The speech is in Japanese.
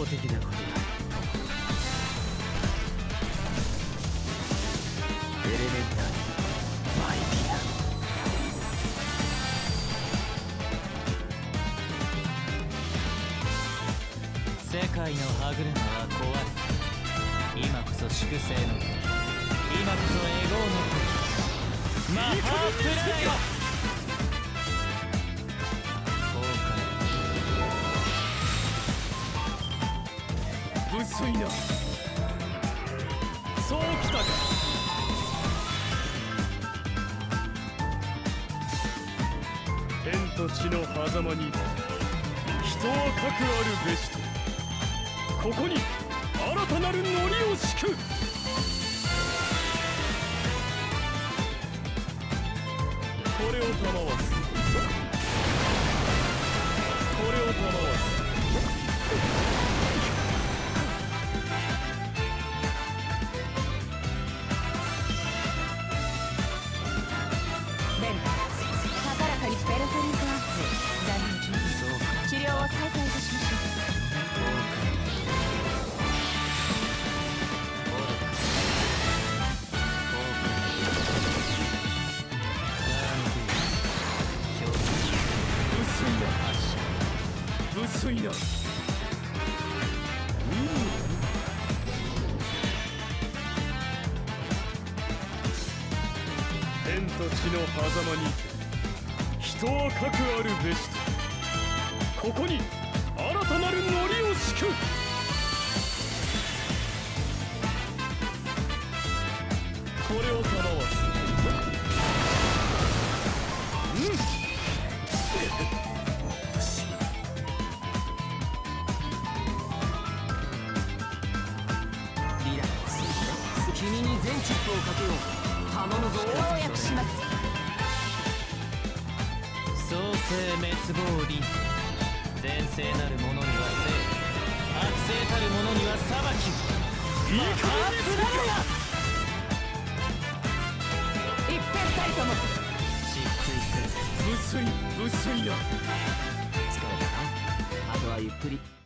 的なことだ。エレメンタルマイティア。世界の歯車は壊れ、今こそ粛清の時、今こそエゴーの時。マハープライド。薄いな。そうきたか。天と地の狭間に人はかくあるべしと、ここに新たなるノリを敷く。これを賜わす。これを賜わす。 ベル高らかにベルトリートアップ残念中治療を再開いたしましょう。 薄いな。天と地の狭間にて人はかくあるべしと、ここに新たなるノリを敷く。これを賜わす。 君に全チップをかけよう。頼むぞ。 跳躍します。 創世滅亡輪。前世なる者には生、悪性たる者には裁き。いいか一辺たりとも失墜する。薄いな。 疲れたか。あとはゆっくり。